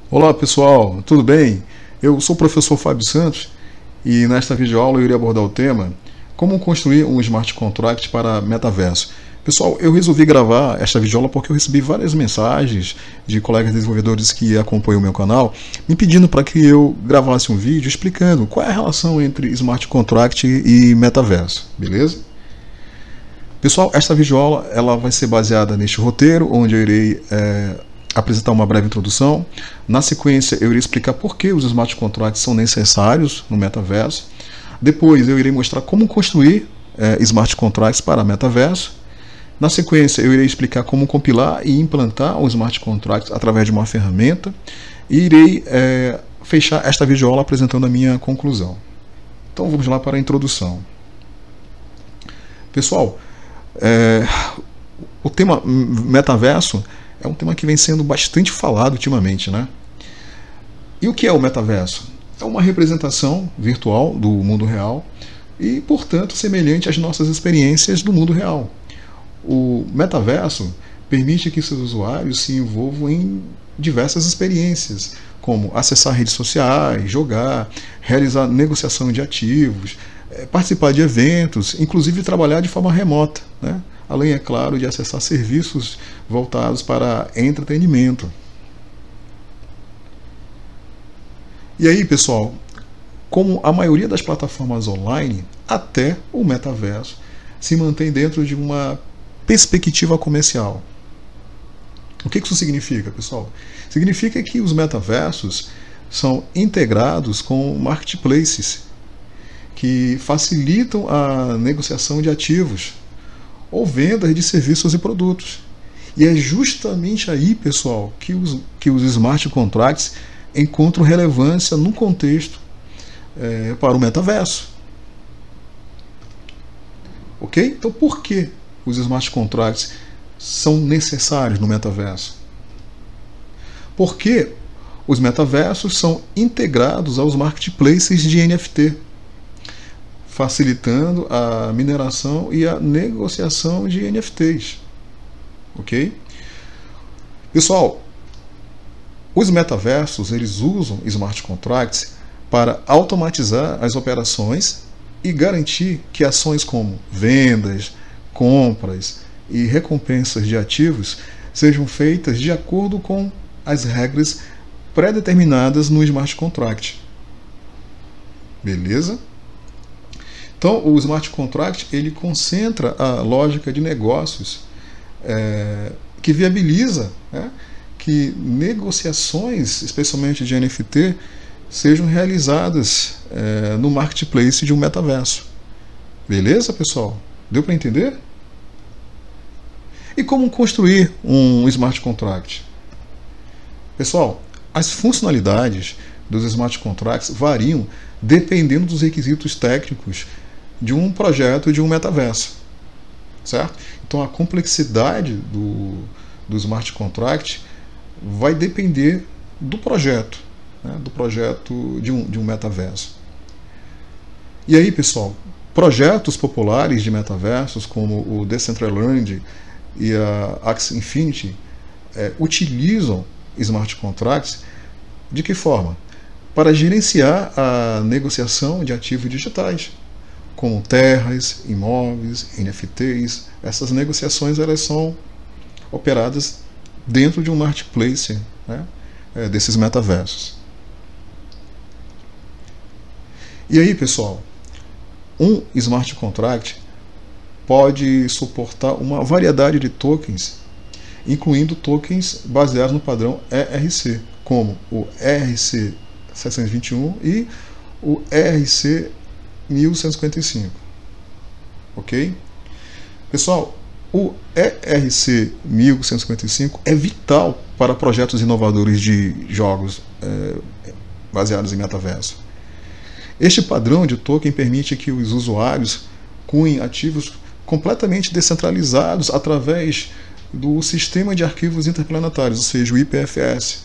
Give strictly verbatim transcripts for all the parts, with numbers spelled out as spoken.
Olá pessoal, tudo bem? Eu sou o professor Fábio Santos e nesta videoaula eu irei abordar o tema como construir um smart contract para metaverso. Pessoal, eu resolvi gravar esta videoaula porque eu recebi várias mensagens de colegas desenvolvedores que acompanham o meu canal me pedindo para que eu gravasse um vídeo explicando qual é a relação entre smart contract e metaverso, beleza? Pessoal, esta videoaula ela vai ser baseada neste roteiro, onde eu irei é, apresentar uma breve introdução. Na sequência, eu irei explicar por que os smart contracts são necessários no metaverso. Depois, eu irei mostrar como construir é, smart contracts para metaverso. Na sequência, eu irei explicar como compilar e implantar um smart contract através de uma ferramenta. E irei é, fechar esta videoaula apresentando a minha conclusão. Então, vamos lá para a introdução. Pessoal, É, o tema metaverso é um tema que vem sendo bastante falado ultimamente, né? E o que é o metaverso? É uma representação virtual do mundo real e, portanto, semelhante às nossas experiências do mundo real. O metaverso permite que seus usuários se envolvam em diversas experiências, como acessar redes sociais, jogar, realizar negociação de ativos, participar de eventos, inclusive trabalhar de forma remota, né? Além, é claro, de acessar serviços voltados para entretenimento. E aí, pessoal, como a maioria das plataformas online, até o metaverso se mantém dentro de uma perspectiva comercial. O que isso significa, pessoal? Significa que os metaversos são integrados com marketplaces que facilitam a negociação de ativos ou vendas de serviços e produtos. E é justamente aí, pessoal, que os, que os smart contracts encontram relevância no contexto é, para o metaverso. Ok? Então, por que os smart contracts são necessários no metaverso? Porque os metaversos são integrados aos marketplaces de N F T, facilitando a mineração e a negociação de N F Ts. Ok? Pessoal, os metaversos eles usam smart contracts para automatizar as operações e garantir que ações como vendas, compras e recompensas de ativos sejam feitas de acordo com as regras pré-determinadas no smart contract. Beleza? Então, o smart contract ele concentra a lógica de negócios é, que viabiliza né, que negociações, especialmente de N F T, sejam realizadas é, no marketplace de um metaverso. Beleza, pessoal? Deu para entender? E como construir um smart contract? Pessoal, as funcionalidades dos smart contracts variam dependendo dos requisitos técnicos de um projeto de um metaverso, certo? Então a complexidade do, do smart contract vai depender do projeto, né? do projeto de um, de um metaverso. E aí, pessoal, projetos populares de metaversos como o Decentraland e a Axie Infinity é, utilizam smart contracts de que forma? Para gerenciar a negociação de ativos digitais, como terras, imóveis, N F Ts. Essas negociações elas são operadas dentro de um marketplace né, desses metaversos. E aí, pessoal, um smart contract pode suportar uma variedade de tokens, incluindo tokens baseados no padrão E R C, como o E R C setecentos e vinte e um e o E R C mil cento e cinquenta e cinco. Ok? Pessoal, o E R C mil cento e cinquenta e cinco é vital para projetos inovadores de jogos é, baseados em metaverso. Este padrão de token permite que os usuários cunhem ativos completamente descentralizados através do sistema de arquivos interplanetários, ou seja, o I P F S.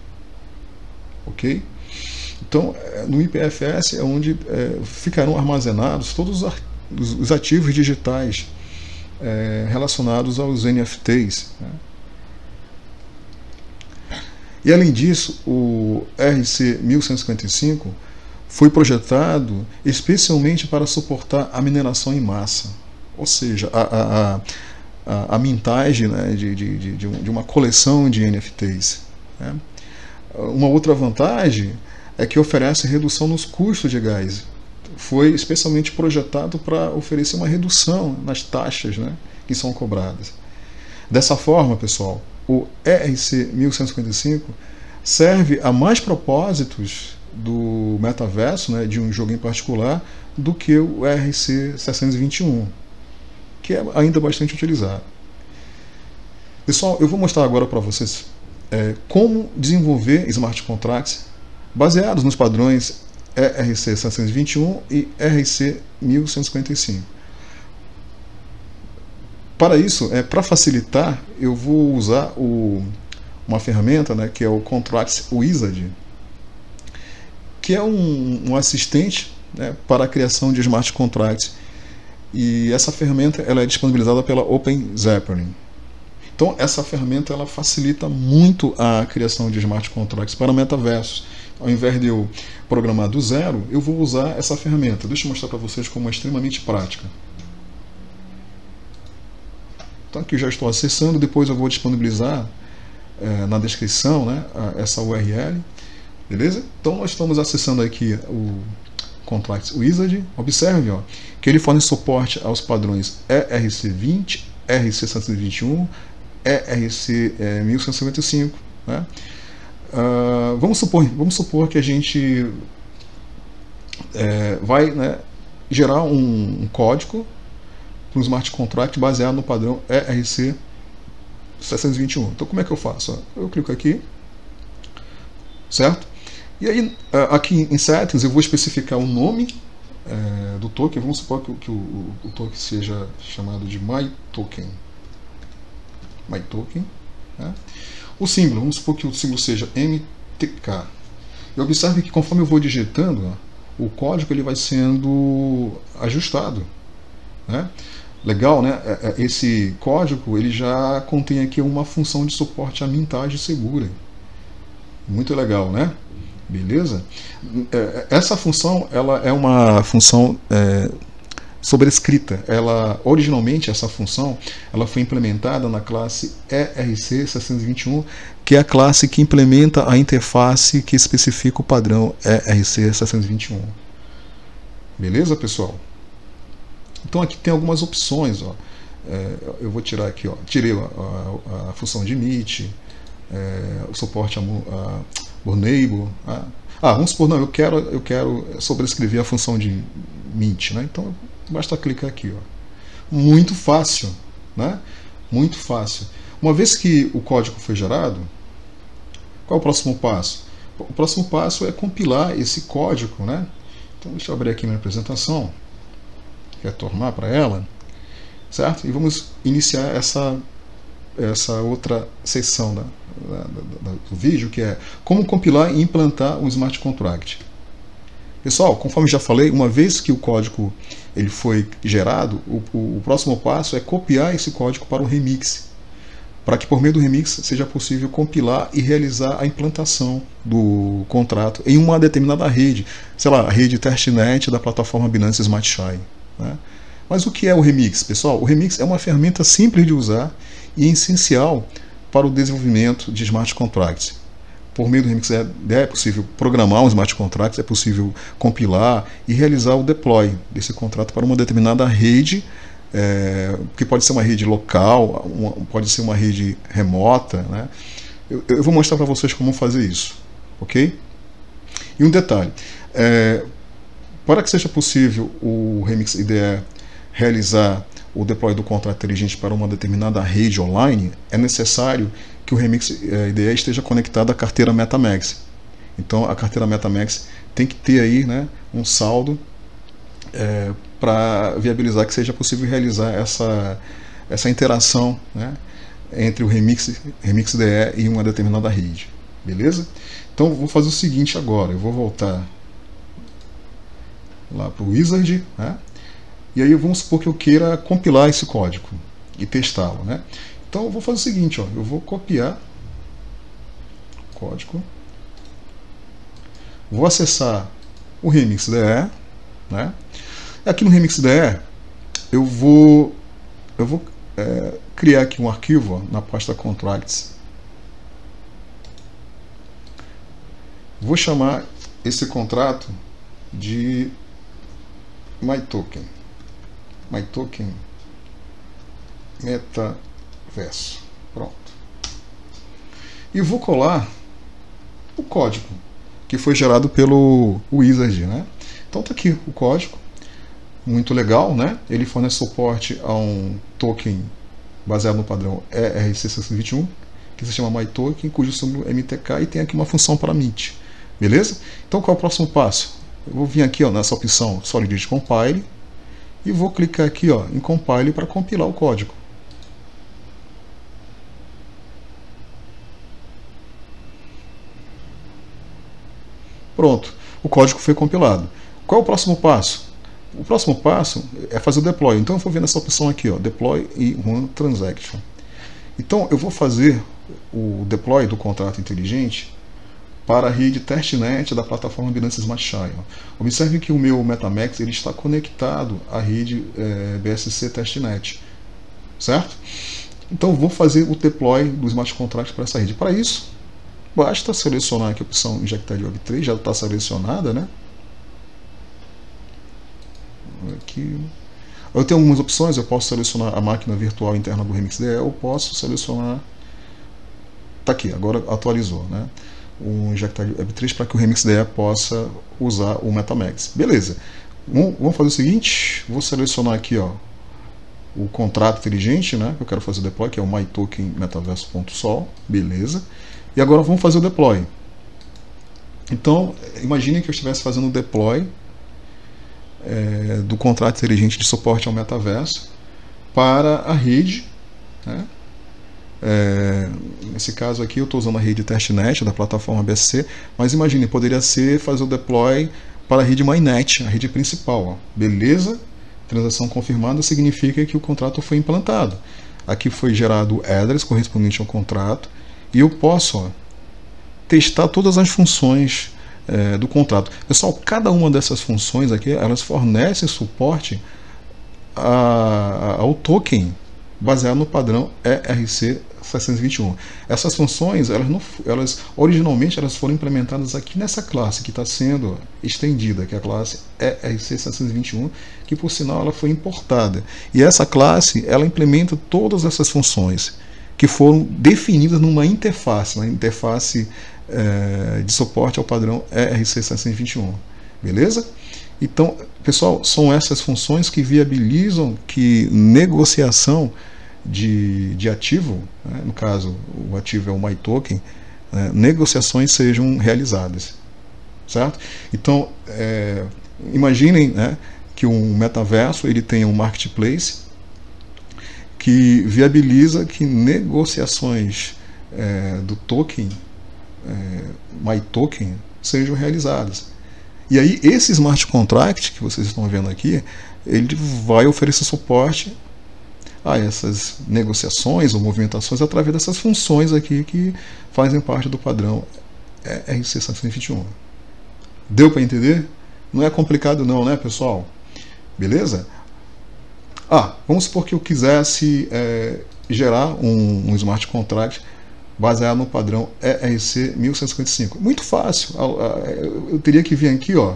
Ok? Então, no I P F S é onde é, ficarão armazenados todos os, os ativos digitais é, relacionados aos N F Ts. Né? E além disso, o R C mil cento e cinquenta e cinco foi projetado especialmente para suportar a mineração em massa, ou seja, a, a, a, a mintagem, né, de, de, de, de uma coleção de N F Ts. Né? Uma outra vantagem é que oferece redução nos custos de gás. Foi especialmente projetado para oferecer uma redução nas taxas, né, que são cobradas. Dessa forma, pessoal, o R C mil cento e cinquenta e cinco serve a mais propósitos do metaverso, né, de um jogo em particular, do que o R C setecentos e vinte e um, que é ainda bastante utilizado. Pessoal, eu vou mostrar agora para vocês é, como desenvolver smart contracts baseados nos padrões R C setecentos e vinte e um e R C mil cento e cinquenta e cinco. Para isso, é, para facilitar, eu vou usar o, uma ferramenta, né, que é o Contracts Wizard, que é um, um assistente, né, para a criação de smart contracts. E essa ferramenta ela é disponibilizada pela OpenZeppelin. Então, essa ferramenta ela facilita muito a criação de smart contracts para metaversos. Ao invés de eu programar do zero, eu vou usar essa ferramenta. Deixa eu mostrar para vocês como é extremamente prática. Então, aqui eu já estou acessando, depois eu vou disponibilizar é, na descrição, né, essa U R L. Beleza? Então, nós estamos acessando aqui o Contracts Wizard. Observe, ó, que ele fornece suporte aos padrões E R C vinte, R C setecentos e vinte e um, E R C é, mil cento e cinquenta e cinco. Né? Uh, vamos, supor, vamos supor que a gente é, vai, né, gerar um, um código para um smart contract baseado no padrão E R C setecentos e vinte e um. Então, como é que eu faço? Eu clico aqui, certo? E aí, aqui em Settings, eu vou especificar o nome é, do token. Vamos supor que, que o, o, o token seja chamado de MyToken. MyToken. Né? O símbolo, vamos supor que o símbolo seja M T K. E observe que conforme eu vou digitando, ó, o código ele vai sendo ajustado. Né? Legal, né? Esse código ele já contém aqui uma função de suporte à mintagem segura. Muito legal, né? Beleza? Essa função ela é uma função é, sobrescrita. Ela, originalmente, essa função ela foi implementada na classe E R C setecentos e vinte e um, que é a classe que implementa a interface que especifica o padrão E R C setecentos e vinte e um. Beleza, pessoal? Então aqui tem algumas opções, ó. É, eu vou tirar aqui, ó. Tirei a, a, a função de init, é, o suporte a, a Bornable. Ah, ah, vamos supor, não, eu quero, eu quero sobrescrever a função de mint, né? Então basta clicar aqui, ó. Muito fácil, né? Muito fácil. Uma vez que o código foi gerado, qual é o próximo passo? O próximo passo é compilar esse código, né? Então deixa eu abrir aqui minha apresentação. Retornar para ela, certo? E vamos iniciar essa, essa outra seção da, da, da, do vídeo, que é como compilar e implantar um smart contract. Pessoal, conforme já falei, uma vez que o código ele foi gerado, o, o, o próximo passo é copiar esse código para o remix, para que por meio do remix seja possível compilar e realizar a implantação do contrato em uma determinada rede, sei lá, a rede testnet da plataforma Binance Smart Chain. Né? Mas o que é o remix, pessoal? O remix é uma ferramenta simples de usar e essencial para o desenvolvimento de smart contracts. Por meio do remix é, é possível programar um smart contract, é possível compilar e realizar o deploy desse contrato para uma determinada rede, é, que pode ser uma rede local, uma, pode ser uma rede remota. Né? Eu, eu vou mostrar para vocês como fazer isso, ok? E um detalhe, é, para que seja possível o Remix I D E realizar o deploy do contrato inteligente para uma determinada rede online, é necessário que o Remix I D E esteja conectado à carteira MetaMask. Então a carteira MetaMask tem que ter aí, né, um saldo é, para viabilizar que seja possível realizar essa, essa interação, né, entre o Remix, Remix I D E e uma determinada rede. Beleza? Então eu vou fazer o seguinte agora, eu vou voltar lá para o Wizard, né? E aí vamos supor que eu queira compilar esse código e testá-lo, né? Então eu vou fazer o seguinte, ó, eu vou copiar código. Vou acessar o Remix I D E, né? Aqui no Remix I D E eu vou, eu vou é, criar aqui um arquivo ó, na pasta Contracts. Vou chamar esse contrato de MyToken. MyToken Metaverso. Pronto. E vou colar o código que foi gerado pelo Wizard, né? Então tá aqui o código, muito legal, né? Ele fornece suporte a um token baseado no padrão E R C seiscentos e vinte e um, que se chama MyToken, cujo símbolo é M T K, e tem aqui uma função para mint, beleza? Então qual é o próximo passo? Eu vou vir aqui ó, nessa opção Solidity Compile e vou clicar aqui ó, em Compile para compilar o código. Pronto, o código foi compilado. Qual é o próximo passo? O próximo passo é fazer o deploy. Então eu vou ver nessa opção aqui, ó, deploy e run transaction. Então eu vou fazer o deploy do contrato inteligente para a rede testnet da plataforma Binance Smart Chain. Observe que o meu MetaMask ele está conectado à rede é, B S C testnet, certo? Então eu vou fazer o deploy do Smart Contract para essa rede. Para isso, basta selecionar aqui a opção Injectar de Web três, já está selecionada, né? Aqui. Eu tenho algumas opções, eu posso selecionar a máquina virtual interna do Remix I D E, eu posso selecionar. Está aqui, agora atualizou, né? O Injectar de Web três para que o Remix I D E possa usar o MetaMask. Beleza. Vamos fazer o seguinte, vou selecionar aqui, ó, o contrato inteligente, né? Que eu quero fazer o deploy, que é o MyToken Metaverso.sol, beleza. E agora vamos fazer o deploy. Então, imagine que eu estivesse fazendo o deploy é, do contrato inteligente de suporte ao metaverso para a rede, né? É, nesse caso aqui eu estou usando a rede testnet da plataforma B S C, mas imagine, poderia ser fazer o deploy para a rede mainnet, a rede principal. Ó. Beleza? Transação confirmada significa que o contrato foi implantado. Aqui foi gerado o address correspondente ao contrato e eu posso ó, testar todas as funções é, do contrato. Pessoal, cada uma dessas funções aqui, elas fornecem suporte a, ao token baseado no padrão E R C seiscentos e vinte e um. Essas funções, elas, não, elas originalmente elas foram implementadas aqui nessa classe que está sendo estendida, que é a classe E R C seiscentos e vinte e um, que por sinal ela foi importada. E essa classe, ela implementa todas essas funções que foram definidas numa interface, na interface é, de suporte ao padrão E R C seiscentos e vinte e um. Beleza? Então, pessoal, são essas funções que viabilizam que negociação de, de ativo, né, no caso, o ativo é o MyToken, né, negociações sejam realizadas. Certo? Então, é, imaginem né, que um metaverso ele tenha um marketplace que viabiliza que negociações é, do token, é, MyToken, sejam realizadas. E aí, esse smart contract que vocês estão vendo aqui, ele vai oferecer suporte a essas negociações ou movimentações através dessas funções aqui que fazem parte do padrão E R C seiscentos e vinte e um. Deu para entender? Não é complicado não, né, pessoal? Beleza? Ah, vamos supor que eu quisesse é, gerar um, um smart contract baseado no padrão E R C mil cento e cinquenta e cinco. Muito fácil. Eu teria que vir aqui, ó.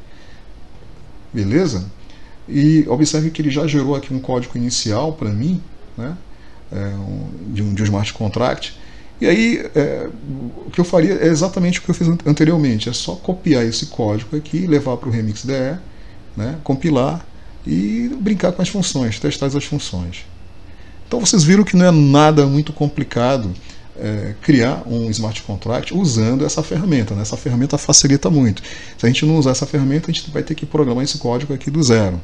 Beleza? E observe que ele já gerou aqui um código inicial para mim, né? É, um, de, um, de um smart contract. E aí, é, o que eu faria é exatamente o que eu fiz anteriormente. É só copiar esse código aqui, levar para o Remix I D E, né? Compilar e brincar com as funções, testar as funções. Então vocês viram que não é nada muito complicado É, criar um smart contract usando essa ferramenta, né? Essa ferramenta facilita muito. Se a gente não usar essa ferramenta, a gente vai ter que programar esse código aqui do zero.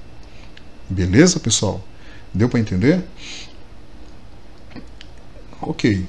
Beleza, pessoal? Deu para entender? Ok.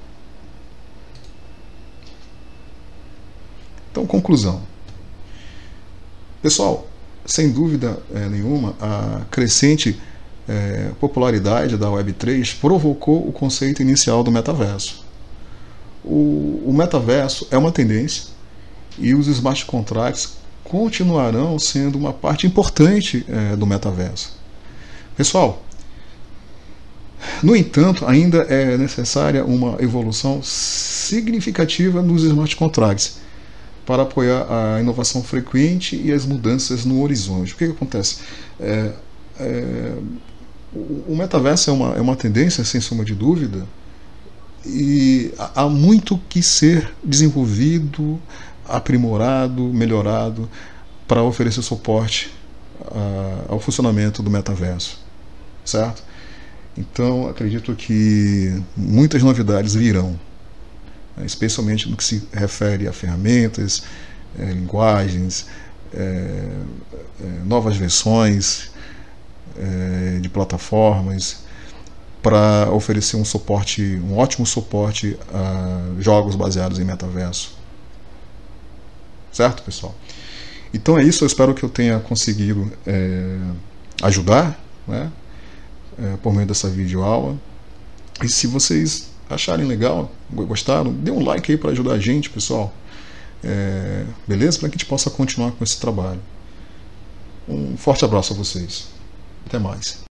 Então, conclusão. Pessoal, sem dúvida é, nenhuma, a crescente É, popularidade da Web três provocou o conceito inicial do metaverso. o, o metaverso é uma tendência e os smart contracts continuarão sendo uma parte importante é, do metaverso. Pessoal, no entanto, ainda é necessária uma evolução significativa nos smart contracts para apoiar a inovação frequente e as mudanças no horizonte. O que, que acontece? É, é, o metaverso é uma, é uma tendência, sem sombra de dúvida, e há muito que ser desenvolvido, aprimorado, melhorado para oferecer suporte a, ao funcionamento do metaverso, certo? Então, acredito que muitas novidades virão, especialmente no que se refere a ferramentas, é, linguagens, é, é, novas versões é, de plataformas, para oferecer um suporte, um ótimo suporte a jogos baseados em metaverso. Certo, pessoal? Então é isso, eu espero que eu tenha conseguido é, ajudar, né, é, por meio dessa videoaula. E se vocês acharem legal, gostaram, dê um like aí para ajudar a gente, pessoal. É, beleza? Para que a gente possa continuar com esse trabalho. Um forte abraço a vocês. Até mais.